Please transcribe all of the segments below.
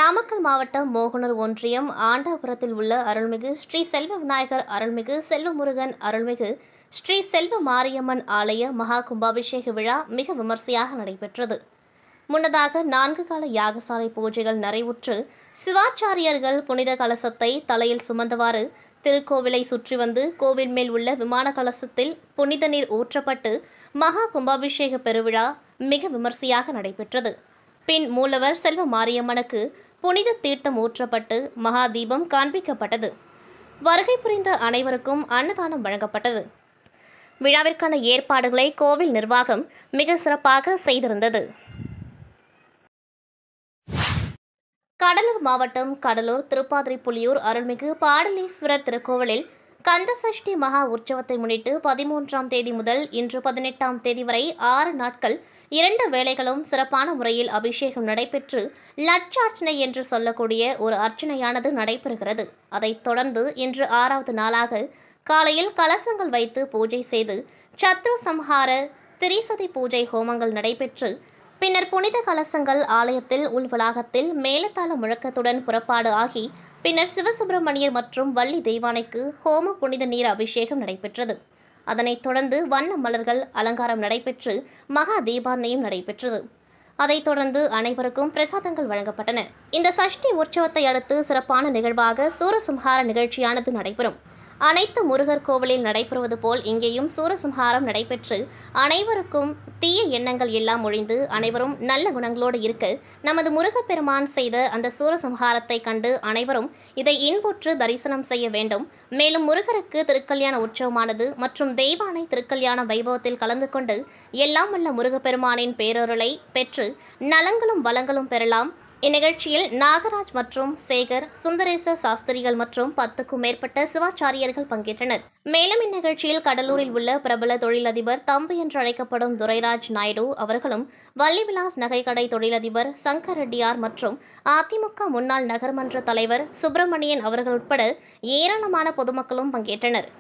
நாமக்கல் மாவட்டம் மோகனூர் ஒன்றியம் ஆண்டாபுரத்தில் உள்ள அருள்மிகு ஸ்ரீ செல்வ விநாயகர் அருள்மிகு செல்வமுருகன் அருள்மிகு ஸ்ரீ செல்வ மாரியம்மன் ஆலய மகா கும்பாபிஷேக விழா மிக விமர்சையாக நடைபெற்றது. முன்னதாக 4 கால யாகசாலை பூஜைகள் நிறைவுற்று சிவாச்சாரியர்கள் புனித கலசத்தை தலையில் சுமந்தவாறு திருக்கோவிலை சுற்றி வந்து கோவில் மேல் உள்ள விமான கலசத்தில் புனித நீர் ஊற்றப்பட்டு மகா கும்பாபிஷேக பெருவிழா மிக விமர்சையாக நடைபெற்றது. பின் மூலவர் செல்வ மாரியம்மனுக்கு புனித தீர்த்தம் ஊற்றப்பட்டு மகா தீபம் காண்பிக்கப்பட்டது. வருகை புரிந்த அனைவருக்கும் அன்னதானம் வழங்கப்பட்டது. விழாவிற்கான ஏற்பாடுகளை கோவில் நிர்வாகம் மிக சிறப்பாக செய்திருந்தது. கடலூர் மாவட்டம் கடலூர் திருப்பாதிரிப்புலியூர் அருள்மிகு பாடலீஸ்வரர் திருக்கோவிலில் கந்தசஷ்டி மகா உற்சவத்தை முன்னிட்டு 13ஆம் தேதி முதல் இன்று 18ஆம் தேதி வரை 6 நாட்கள் 2 வேளைகளும் சிறப்பான முறையில் அபிஷேகம் நடைபெற்று லட்சார்ச்சனை என்று சொல்லக்கூடிய ஒரு அர்ச்சனையானது நடைபெறுகிறது. அதைத் தொடர்ந்து இன்று 6வது நாளாக காலையில் கலசங்கள் வைத்து பூஜை செய்து சத்ரு சம்ஹார திரிசதி பூஜை ஹோமங்கள் நடைபெற்று பின்னர் புனித கலசங்கள் ஆலயத்தில் உள்வளாகத்தில் மேலத்தாள முழக்கத்துடன் புறப்பாடு ஆகி பின்னர் சிவசுப்பிரமணியர் மற்றும் வள்ளி தெய்வானைக்கு ஹோம புனித நீர் அபிஷேகம் நடைபெற்றது. அதனைத் தொடர்ந்து வண்ண மலர்கள் அலங்காரம் நடைபெற்று மகா தீபாரணையும் நடைபெற்றது. அதைத் தொடர்ந்து அனைவருக்கும் பிரசாதங்கள் வழங்கப்பட்டன. இந்த சஷ்டி உற்சவத்தை அடுத்து சிறப்பான நிகழ்வாக சூரசம்ஹார நிகழ்ச்சியானது நடைபெறும். அனைத்து முருகர் கோவிலில் நடைபெறுவது போல் இங்கேயும் சூரசம்ஹாரம் நடைபெற்று அனைவருக்கும் தீய எண்ணங்கள் எல்லாம் ஒழிந்து அனைவரும் நல்ல குணங்களோடு இருக்க நமது முருகப்பெருமான் செய்த அந்த சூரசம்ஹாரத்தை கண்டு அனைவரும் இதை இன்புற்று தரிசனம் செய்ய வேண்டும். மேலும் முருகருக்கு திருக்கல்யாண உற்சவமானது மற்றும் தெய்வானை திருக்கல்யாண வைபவத்தில் கலந்து கொண்டு எல்லாம் வல்ல முருகப்பெருமானின் பேரருளை பெற்று நலங்களும் வளங்களும் பெறலாம். இந்நிகழ்ச்சியில் நாகராஜ் மற்றும் சேகர், சுந்தரேச சாஸ்திரிகள் மற்றும் 10க்கும் மேற்பட்ட சிவாச்சாரியர்கள் பங்கேற்றனர். மேலும் இந்நிகழ்ச்சியில் கடலூரில் உள்ள பிரபல தொழிலதிபர் தம்பி என்று அழைக்கப்படும் துரைராஜ் நாயுடு அவர்களும், வள்ளிவிலாஸ் நகைக்கடை தொழிலதிபர் சங்கர் ரெட்டியார் மற்றும் அதிமுக முன்னாள் நகர்மன்ற தலைவர் சுப்பிரமணியன் அவர்கள் உட்பட ஏராளமான பொதுமக்களும் பங்கேற்றனர்.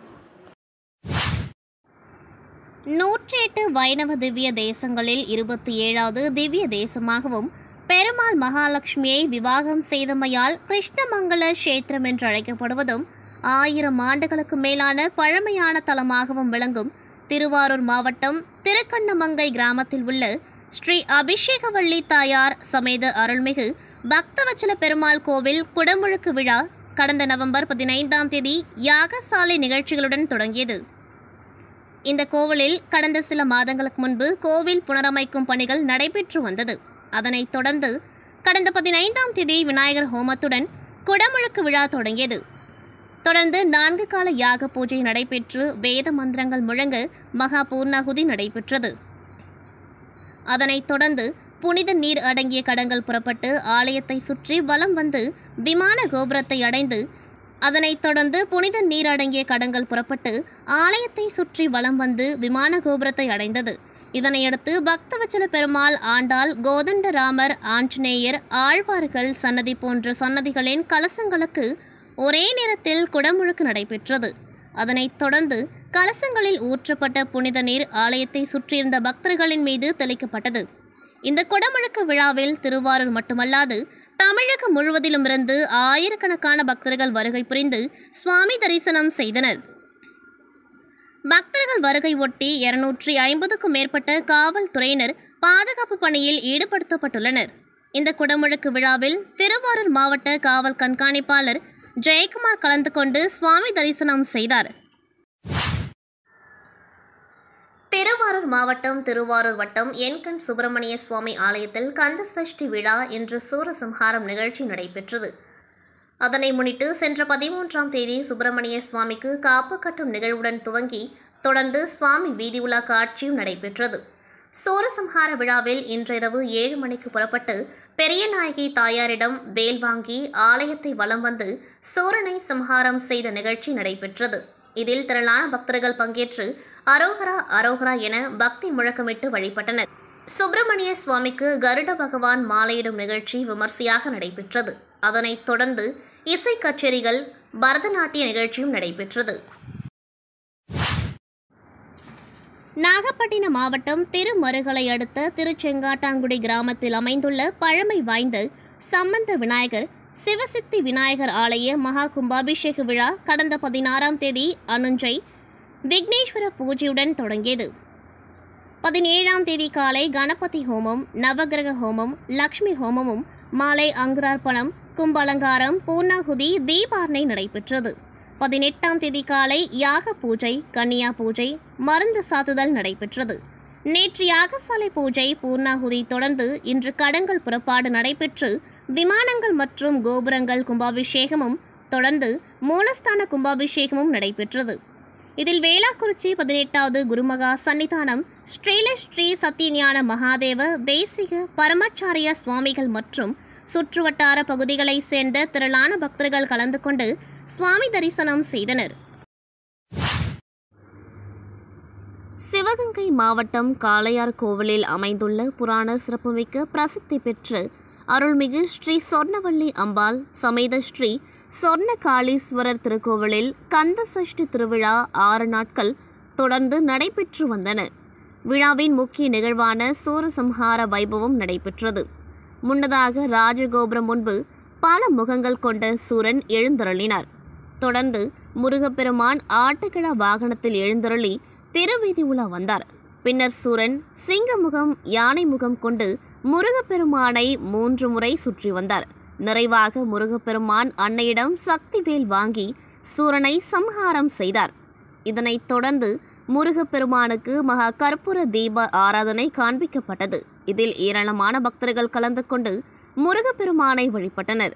108 வைணவ திவ்ய தேசங்களில் 27வது திவ்ய தேசமாகவும் பெருமாள் மகாலட்சுமியை விவாகம் செய்தமையால் கிருஷ்ணமங்கல கஷேத்திரம் என்று அழைக்கப்படுவதும் 1000 ஆண்டுகளுக்கு மேலான பழமையான தலமாகவும் விளங்கும் திருவாரூர் மாவட்டம் திருக்கண்ணமங்கை கிராமத்தில் உள்ள ஸ்ரீ அபிஷேகவள்ளி தாயார் சமேத அருள்மிகு பக்தவச்சல பெருமாள் கோவில் குடமுழுக்கு விழா கடந்த நவம்பர் 15ஆம் தேதி யாகசாலை நிகழ்ச்சிகளுடன் தொடங்கியது. இந்த கோவிலில் கடந்த சில மாதங்களுக்கு முன்பு கோவில் புனரமைக்கும் பணிகள் நடைபெற்று வந்தது. அதனைத் தொடர்ந்து கடந்த 15ஆம் தேதி விநாயகர் ஹோமத்துடன் குடமுழுக்கு விழா தொடங்கியது. தொடர்ந்து 4 கால யாக பூஜை நடைபெற்று வேத மந்திரங்கள் முழங்க மகா பூர்ணாகுதி நடைபெற்றது. அதனைத் தொடர்ந்து புனித நீர் அடங்கிய கடங்கள் புறப்பட்டு ஆலயத்தை சுற்றி வலம் வந்து விமான கோபுரத்தை அடைந்து அதனைத் தொடர்ந்து புனித நீர் அடங்கிய கடங்கள் புறப்பட்டு ஆலயத்தை சுற்றி வலம் வந்து விமான கோபுரத்தை அடைந்தது. இதனையடுத்து பக்தவச்சல பெருமாள், ஆண்டாள், கோதண்டராமர், ஆஞ்சநேயர், ஆழ்வார்கள் சன்னதி போன்ற சன்னதிகளின் கலசங்களுக்கு ஒரே நேரத்தில் குடமுழுக்கு நடைபெற்றது. அதனைத் தொடர்ந்து கலசங்களில் ஊற்றப்பட்ட புனித நீர் ஆலயத்தை சுற்றியிருந்த பக்தர்களின் மீது தெளிக்கப்பட்டது. இந்த குடமுழுக்கு விழாவில் திருவாரூர் மட்டுமல்லாது தமிழகம் முழுவதிலும் இருந்து ஆயிரக்கணக்கான பக்தர்கள் வருகை புரிந்து சுவாமி தரிசனம் செய்தனர். பக்தர்கள் வருகை ஒட்டி 250க்கும் மேற்பட்ட காவல்துறையினர் பாதுகாப்பு பணியில் ஈடுபடுத்தப்பட்டுள்ளனர். இந்த குடமுழுக்கு விழாவில் திருவாரூர் மாவட்ட காவல் கண்காணிப்பாளர் ஜெயக்குமார் கலந்து கொண்டு சுவாமி தரிசனம் செய்தார். திருவாரூர் மாவட்டம் திருவாரூர் வட்டம் என்கண் சுப்பிரமணிய சுவாமி ஆலயத்தில் கந்தசஷ்டி விழா என்று சூரசம்ஹாரம் நிகழ்ச்சி நடைபெற்றது. அதனை முன்னிட்டு சென்ற 13ஆம் தேதி சுப்பிரமணிய சுவாமிக்கு காப்பு கட்டும் நிகழ்வுடன் துவங்கி தொடர்ந்து சுவாமி வீதி உலா காட்சியும் நடைபெற்றது. சூரசம்ஹார விழாவில் இன்றிரவு 7 மணிக்கு புறப்பட்டு பெரியநாயகி தாயாரிடம் வேல் வாங்கி ஆலயத்தை வலம் வந்து சூரனை சம்ஹாரம் செய்த நிகழ்ச்சி நடைபெற்றது. இதில் திரளான பக்தர்கள் பங்கேற்று அரோகரா அரோகரா என பக்தி முழக்கமிட்டு வழிபட்டனர். சுப்பிரமணிய சுவாமிக்கு கருட பகவான் மாலையிடும் நிகழ்ச்சி விமர்சையாக நடைபெற்றது. அதனைத் தொடர்ந்து இசை கச்சேரிகள், பரதநாட்டிய நிகழ்ச்சியும் நடைபெற்றது. நாகப்பட்டினம் மாவட்டம் திருமருகலை அடுத்த திருச்செங்காட்டாங்குடி கிராமத்தில் அமைந்துள்ள பழமை வாய்ந்த சம்பந்த விநாயகர் சிவசித்தி விநாயகர் ஆலய மகா கும்பாபிஷேக விழா கடந்த 16ஆம் தேதி அனுஞ்சை விக்னேஸ்வர பூஜையுடன் தொடங்கியது. 17ஆம் தேதி காலை கணபதி ஹோமம், நவகிரக ஹோமம், லக்ஷ்மி ஹோமமும், மாலை அங்குரார்ப்பணம், கும்பலங்காரம், பூர்ணாகுதி, தீபார்ணை நடைபெற்றது. 18ஆம் தேதி காலை யாக பூஜை, கன்னியா பூஜை, மருந்து சாத்துதல் நடைபெற்றது. நேற்று யாகசாலை பூஜை, பூர்ணாகுதி தொடர்ந்து இன்று கடங்கள் புறப்பாடு நடைபெற்று விமானங்கள் மற்றும் கோபுரங்கள் கும்பாபிஷேகமும் தொடர்ந்து மூலஸ்தான கும்பாபிஷேகமும் நடைபெற்றது. இதில் வேளாக்குறிச்சி 18வது குருமகா சன்னிதானம் ஸ்ரீ சத்தியஞான மகாதேவ தேசிக பரமாச்சாரிய சுவாமிகள் மற்றும் சுற்றுவட்டார பகுதிகளைச் சேர்ந்த திரளான பக்தர்கள் கலந்து கொண்டு சுவாமி தரிசனம் செய்தனர். சிவகங்கை மாவட்டம் காளையார் கோவிலில் அமைந்துள்ள புராண சிறப்புமிக்க பிரசித்தி பெற்ற அருள்மிகு ஸ்ரீ சொர்ணவள்ளி அம்பாள் சமேத ஸ்ரீ சொர்ணகாளீஸ்வரர் திருக்கோவிலில் கந்த சஷ்டி திருவிழா 6 நாட்கள் தொடர்ந்து நடைபெற்று வந்தன. விழாவின் முக்கிய நிகழ்வான சூரசம்ஹார வைபவம் நடைபெற்றது. முன்னதாக ராஜகோபுரம் முன்பு பல முகங்கள் கொண்ட சூரன் எழுந்தருளினார். தொடர்ந்து முருகப்பெருமான் ஆட்டுக்கிழா வாகனத்தில் எழுந்தருளி திருவீதி உலா வந்தார். பின்னர் சூரன் சிங்க முகம், யானை முகம் கொண்டு முருகப்பெருமானை 3 முறை சுற்றி வந்தார். நிறைவாக முருகப்பெருமான் அன்னையிடம் சக்திவேல் வாங்கி சூரனை சம்ஹாரம் செய்தார். இதனைத் தொடர்ந்து முருகப்பெருமானுக்கு மகா கற்பூர தீப ஆராதனை காண்பிக்கப்பட்டது. இதில் ஏராளமான பக்தர்கள் கலந்து கொண்டு முருகப்பெருமானை வழிபட்டனர்.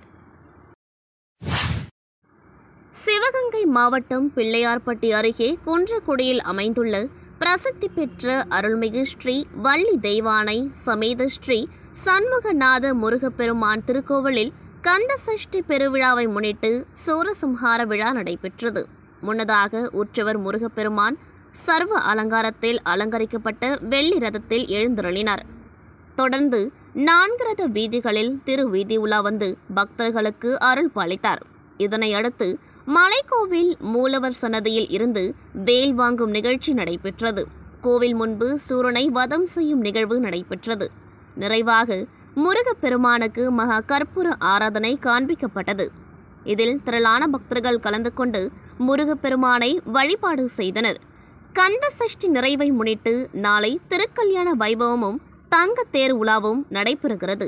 சிவகங்கை மாவட்டம் பிள்ளையார்பட்டி அருகே குன்றக்குடியில் அமைந்துள்ள பிரசித்தி பெற்ற அருள்மிகு ஸ்ரீ வள்ளி தெய்வானை சமேத ஸ்ரீ சண்முகநாத முருகப்பெருமான் திருக்கோவிலில் கந்த சஷ்டி பெருவிழாவை முன்னிட்டு சூரசம்ஹார விழா நடைபெற்றது. முன்னதாக உற்சவர் முருகப்பெருமான் சர்வ அலங்காரத்தில் அலங்கரிக்கப்பட்ட வெள்ளி ரதத்தில் எழுந்தருளினார். தொடர்ந்து 4 ரத வீதிகளில் திருவீதி உலா வந்து பக்தர்களுக்கு அருள் பாலித்தார். இதனையடுத்து மலைக்கோவில் மூலவர் சன்னதியில் இருந்து வேல் வாங்கும் நிகழ்ச்சி நடைபெற்றது. கோவில் முன்பு சூரனை வதம் செய்யும் நிகழ்வு நடைபெற்றது. நிறைவாக முருகப்பெருமானுக்கு மகா கற்பூர ஆராதனை காண்பிக்கப்பட்டது. இதில் திரளான பக்தர்கள் கலந்து கொண்டு முருகப்பெருமானை வழிபாடு செய்தனர். கந்த சஷ்டி நிறைவை முன்னிட்டு நாளை திருக்கல்யாண வைபவமும் தங்கத்தேர் உலாவும் நடைபெறுகிறது.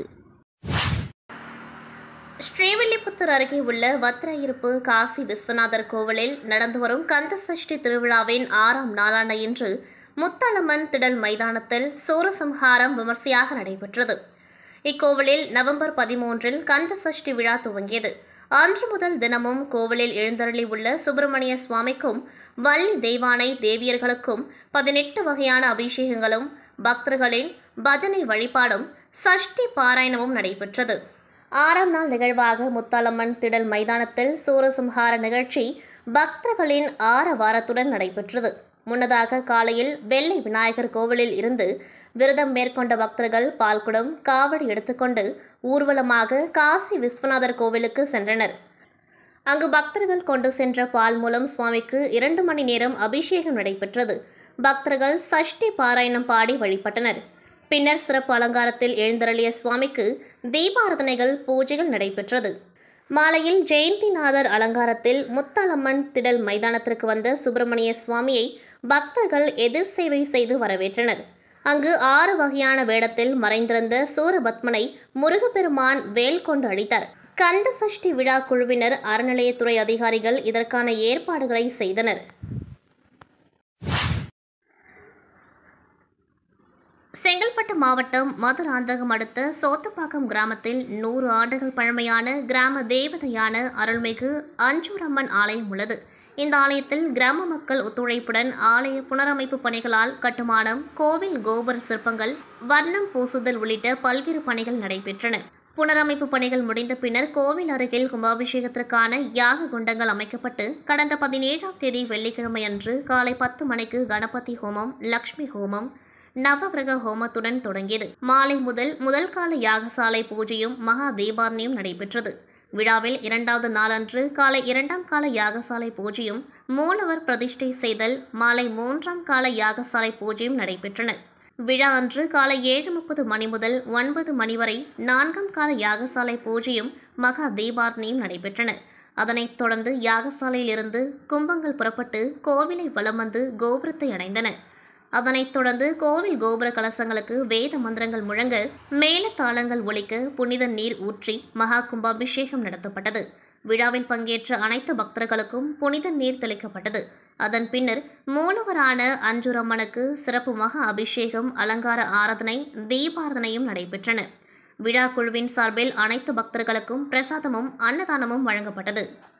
ஸ்ரீவில்லிபுத்தூர் அருகே உள்ள வத்திராயிருப்பு காசி விஸ்வநாதர் கோவிலில் நடந்து வரும் கந்த சஷ்டி திருவிழாவின் 6ஆம் நாளான இன்று முத்தாலம்மன் திடல் மைதானத்தில் சூரசம்ஹாரம் விமர்சையாக நடைபெற்றது. இக்கோவிலில் நவம்பர் 13இல் கந்த சஷ்டி விழா துவங்கியது. அன்று முதல் தினமும் கோவிலில் எழுந்தருளி உள்ள சுப்பிரமணிய சுவாமிக்கும் வள்ளி தெய்வானை தேவியர்களுக்கும் 18 வகையான அபிஷேகங்களும் பக்தர்களின் பஜனை வழிபாடும் சஷ்டி பாராயணமும் நடைபெற்றது. 6ஆம் நாள் நிகழ்வாக முத்தாலம்மன் திடல் மைதானத்தில் சூரசம்ஹார நிகழ்ச்சி பக்தர்களின் ஆரவாரத்துடன் நடைபெற்றது. முன்னதாக காலையில் வெள்ளை விநாயகர் கோவிலில் இருந்து விரதம் மேற்கொண்ட பக்தர்கள் பால்குடம், காவடி எடுத்துக்கொண்டு ஊர்வலமாக காசி விஸ்வநாதர் கோவிலுக்கு சென்றனர். அங்கு பக்தர்கள் கொண்டு சென்ற பால் மூலம் சுவாமிக்கு 2 மணி நேரம் அபிஷேகம் நடைபெற்றது. பக்தர்கள் சஷ்டி பாராயணம் பாடி வழிபட்டனர். பின்னர் சிறப்பு அலங்காரத்தில் எழுந்தருளிய சுவாமிக்கு தீபாராதனைகள், பூஜைகள் நடைபெற்றது. மாலையில் ஜெயந்திநாதர் அலங்காரத்தில் முத்தாலம்மன் திடல் மைதானத்திற்கு வந்த சுப்பிரமணிய சுவாமியை பக்தர்கள் எதிர் சேவை செய்து வரவேற்றனர். அங்கு 6 வகையான வேடத்தில் மறைந்திருந்த சூரபத்மனை முருகப்பெருமான் வேல் கொண்டு அடித்தார். கந்த சஷ்டி விழா குழுவினர், அறநிலையத்துறை அதிகாரிகள் இதற்கான ஏற்பாடுகளை செய்தனர். செங்கல்பட்டு மாவட்டம் மதுராந்தகம் அடுத்த சோத்துப்பாக்கம் கிராமத்தில் 100 ஆண்டுகள் பழமையான கிராம தேவதையான அருள்மிகு அஞ்சூரம்மன் ஆலயம் உள்ளது. இந்த ஆலயத்தில் கிராம மக்கள் ஒத்துழைப்புடன் ஆலய புனரமைப்பு பணிகளால் கட்டுமானம், கோவில் கோபுர சிற்பங்கள், வர்ணம் பூசுதல் உள்ளிட்ட பல்வேறு பணிகள் நடைபெற்றன. புனரமைப்பு பணிகள் முடிந்த பின்னர் கோவில் அருகில் கும்பாபிஷேகத்திற்கான யாக குண்டங்கள் அமைக்கப்பட்டு கடந்த 17ஆம் தேதி வெள்ளிக்கிழமை அன்று காலை 10 மணிக்கு கணபதி ஹோமம், லக்ஷ்மி ஹோமம், நவகிரக ஹோமத்துடன் தொடங்கியது. மாலை முதல் கால யாகசாலை பூஜையும் மகா தீபாரணையும் நடைபெற்றது. விழாவில் 2வது நாளன்று காலை 2ஆம் கால யாகசாலை பூஜையும் மூலவர் பிரதிஷ்டை செய்தல், மாலை 3ஆம் கால யாகசாலை பூஜையும் நடைபெற்றன. விழா அன்று காலை 7:30 மணி முதல் 9 மணி வரை 4ஆம் கால யாகசாலை பூஜையும் மகா தீபாரதனையும் நடைபெற்றன. அதனைத் தொடர்ந்து யாகசாலையில் இருந்து கும்பங்கள் புறப்பட்டு கோவிலை வலம் வந்து கோபுரத்தை அடைந்தன. அதனைத் தொடர்ந்து கோவில் கோபுர கலசங்களுக்கு வேத மந்திரங்கள் முழங்க, மேளதாளங்கள் ஒலிக்க, புனித நீர் ஊற்றி மகா கும்பாபிஷேகம் நடத்தப்பட்டது. விழாவில் பங்கேற்ற அனைத்து பக்தர்களுக்கும் புனித நீர் தெளிக்கப்பட்டது. அதன் பின்னர் மூலவரான அஞ்சூரம்மனுக்கு சிறப்பு மகா அபிஷேகம், அலங்கார ஆராதனை, தீபாராதனையும் நடைபெற்றன. விழா குழுவின் சார்பில் அனைத்து பக்தர்களுக்கும் பிரசாதமும் அன்னதானமும் வழங்கப்பட்டது.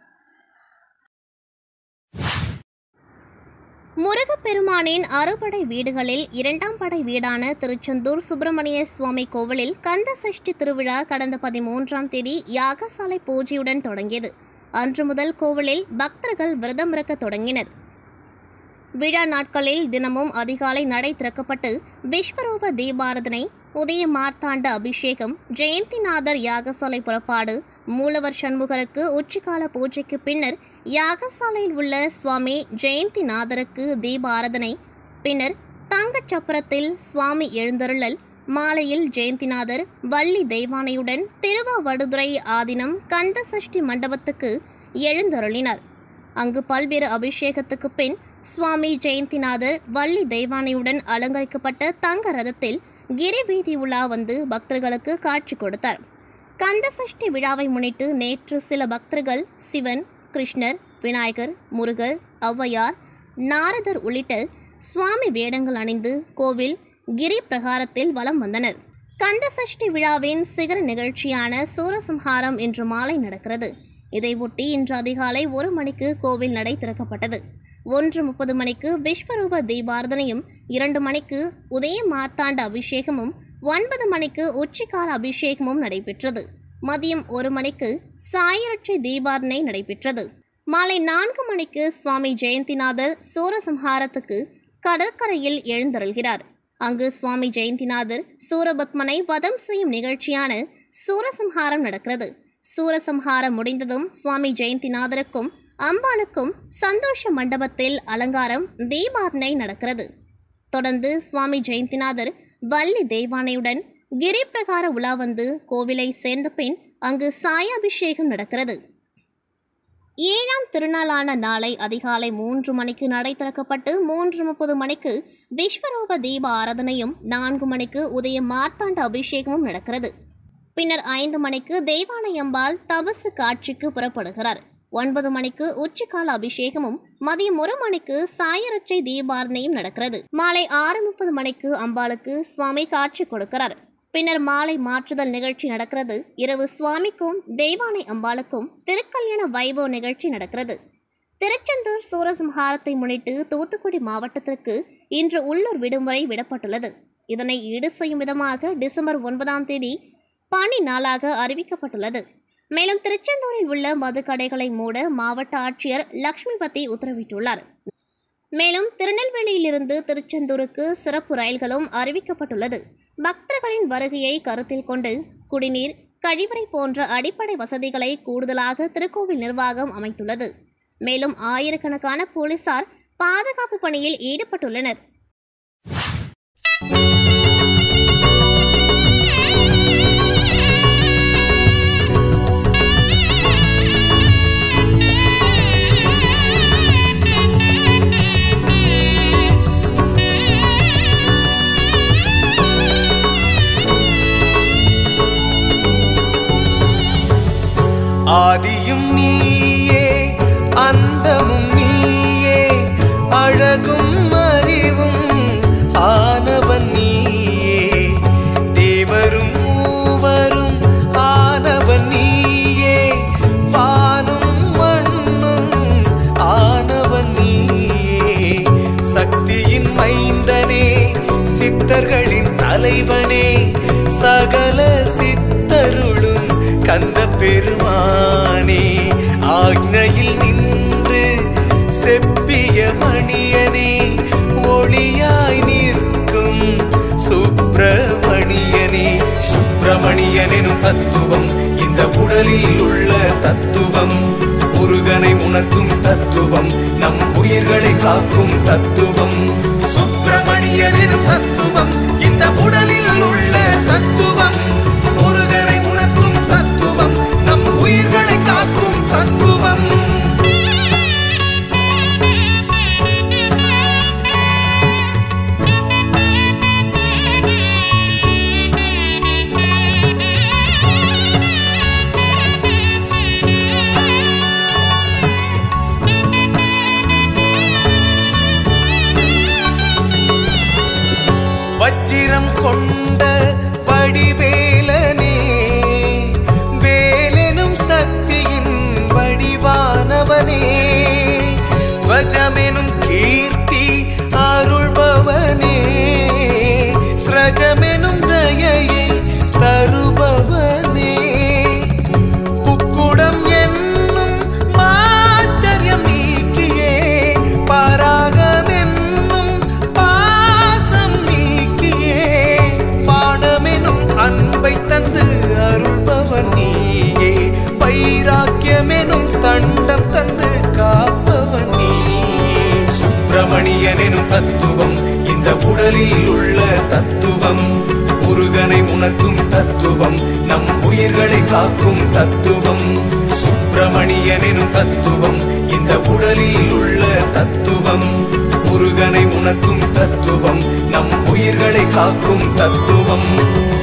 முருகப்பெருமானின் அறுபடை வீடுகளில் 2ஆம் படை வீடான திருச்செந்தூர் சுப்பிரமணிய சுவாமி கோவிலில் கந்த சஷ்டி திருவிழா கடந்த 13ஆம் தேதி யாகசாலை பூஜையுடன் தொடங்கியது. அன்று முதல் கோவிலில் பக்தர்கள் விரதமிருக்க தொடங்கினர். விழா நாட்களில் தினமும் அதிகாலை நடை திறக்கப்பட்டு விஸ்வரூப தீபாராதனை, உதய மார்த்தாண்ட அபிஷேகம், ஜெயந்திநாதர் யாகசாலை புறப்பாடு, மூலவர் சண்முகருக்கு உச்சிக்கால பூஜைக்கு பின்னர் யாகசாலையில் உள்ள சுவாமி ஜெயந்திநாதருக்கு தீபாராதனை, பின்னர் தங்கச் சப்பரத்தில் சுவாமி எழுந்தருளல், மாலையில் ஜெயந்திநாதர் வள்ளி தெய்வானையுடன் திருவாவடுதுறை ஆதீனம் கந்த சஷ்டி மண்டபத்துக்கு எழுந்தருளினார். அங்கு பல்வேறு அபிஷேகத்துக்கு பின் சுவாமி ஜெயந்திநாதர் வள்ளி தெய்வானையுடன் அலங்கரிக்கப்பட்ட தங்க ரதத்தில் கிரிவீதி உலா வந்து பக்தர்களுக்கு காட்சி கொடுத்தார். கந்த சஷ்டி விழாவை முன்னிட்டு நேற்று சில பக்தர்கள் சிவன், கிருஷ்ணர், விநாயகர், முருகர், ஔவையார், நாரதர் உள்ளிட்ட சுவாமி வேடங்கள் அணிந்து கோவில் கிரி பிரகாரத்தில் வலம் வந்தனர். கந்த சஷ்டி விழாவின் சிகர நிகழ்ச்சியான சூரசம்ஹாரம் இன்று மாலை நடக்கிறது. இதையொட்டி இன்று அதிகாலை 1 மணிக்கு கோவில் நடை திறக்கப்பட்டது. 1:30 மணிக்கு விஸ்வரூப தீபாராதனையும், 2 மணிக்கு உதய மார்த்தாண்ட அபிஷேகமும், 9 மணிக்கு உச்சிக்கால அபிஷேகமும் நடைபெற்றது. மதியம் 1 மணிக்கு சாயரட்சை தீபாராதனை நடைபெற்றது. மாலை 4 மணிக்கு சுவாமி ஜெயந்திநாதர் சூரசம்ஹாரத்துக்கு கடற்கரையில் எழுந்தருள்கிறார். அங்கு சுவாமி ஜெயந்திநாதர் சூரபத்மனை வதம் செய்யும் நிகழ்ச்சியான சூரசம்ஹாரம் நடக்கிறது. சூரசம்ஹாரம் முடிந்ததும் சுவாமி ஜெயந்திநாதருக்கும் அம்பாளுக்கும் சந்தோஷ மண்டபத்தில் அலங்காரம், தீபாராதனை நடக்கிறது. தொடர்ந்து சுவாமி ஜெயந்திநாதர் வள்ளி தெய்வானையுடன் கிரி பிரகார உலா வந்து கோவிலை சேர்ந்த பின் அங்கு சாயாபிஷேகம் நடக்கிறது. 7ஆம் திருநாளான நாளை அதிகாலை 3 மணிக்கு நடை திறக்கப்பட்டு 3:30 மணிக்கு விஸ்வரூப தீப ஆராதனையும், 4 மணிக்கு உதய மார்த்தாண்ட அபிஷேகமும் நடக்கிறது. பின்னர் 5 மணிக்கு தெய்வானை அம்பாள் தபசு காட்சிக்கு புறப்படுகிறார். 9 மணிக்கு உச்சிக்கால அபிஷேகமும், மதியம் 1 மணிக்கு சாயரட்சை தீபாராதனையும் நடக்கிறது. மாலை 6:30 மணிக்கு அம்பாளுக்கு சுவாமி காட்சி கொடுக்கிறார். பின்னர் மாலை மாற்றுதல் நிகழ்ச்சி நடக்கிறது. இரவு சுவாமிக்கும் தெய்வானை அம்பாளுக்கும் திருக்கல்யாண வைபவ நிகழ்ச்சி நடக்கிறது. திருச்செந்தூர் சூரசம்ஹாரத்தை முன்னிட்டு தூத்துக்குடி மாவட்டத்திற்கு இன்று உள்ளூர் விடுமுறை விடப்பட்டுள்ளது. இதனை ஈடு செய்யும் விதமாக டிசம்பர் 9ஆம் தேதி பணி நாளாக அறிவிக்கப்பட்டுள்ளது. மேலும் திருச்செந்தூரில் உள்ள மதுக்கடைகளை மூட மாவட்ட ஆட்சியர் லட்சுமிபதி உத்தரவிட்டுள்ளார். மேலும் திருநெல்வேலியிலிருந்து திருச்செந்தூருக்கு சிறப்பு ரயில்களும் அறிவிக்கப்பட்டுள்ளது. பக்தர்களின் வருகையை கருத்தில் கொண்டு குடிநீர், கழிவறை போன்ற அடிப்படை வசதிகளை கூடுதலாக திருக்கோவில் நிர்வாகம் அமைத்துள்ளது. மேலும் ஆயிரக்கணக்கான போலீசார் பாதுகாப்பு பணியில் ஈடுபட்டுள்ளனர். ஆதியும் நீயே, அந்தமும் நீயே, அழகும் அறிவும் ஆனவன் நீயே, தேவரும் மூவரும் ஆனவன் நீயே, வானும் மண்ணும் ஆனவன் நீயே, சக்தியின் மைந்தனே, சித்தர்களின் தலைவனே, சகல சித்தருளும் கந்த பெருமானே, ஆக்ஞையில் நின்று செப்பிய மணியனே, ஒளியாய் நிற்கும் சுப்பிரமணியனே. சுப்பிரமணியனும் தத்துவம் இந்த உடலில் உள்ள தத்துவம், முருகனை உணர்த்தும் தத்துவம், நம் உயிர்களை காக்கும் தத்துவம். சுப்பிரமணிய சுப்பிரமணியனும் தத்துவம் இந்த உடலில் உள்ள தத்துவம் முருகனை உணர்த்தும் தத்துவம் நம் உயிர்களை காக்கும் தத்துவம் வச்சிரம் கொண்ட வடிவேலனே வேலெனும் சக்தியின் வடிவானவனே வஜமெனும் கீர்த்தி அருள்பவனே ஸ்ரஜமெனும் தயையை தருபவனே குக்குடம் என்னும் ஆச்சரியம் நீக்கியே பராகமென்னும் பாசம் நீக்கியே பாடமெனும் அன்பை தந்து அருள்பவன் நீயே வைராக்கியமெனும் தண்டம் தந்து காப்பவன் நீயே சுப்பிரமணியனும் தத்துவம் இந்த உடலில் உள்ள தத்துவம் முருகனை உணர்த்தும் தத்துவம் நம் உயிர்களை காக்கும் தத்துவம் சுப்பிரமணியனும் தத்துவம் இந்த உடலில் உள்ள தத்துவம் முருகனை உணர்த்தும் தத்துவம் நம் உயிர்களை காக்கும் தத்துவம்